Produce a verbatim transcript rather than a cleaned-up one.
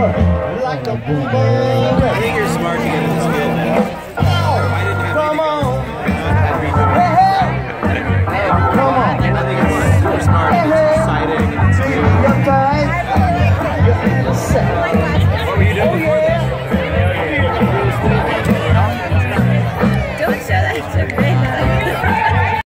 like a bluebird. I think you're smart to get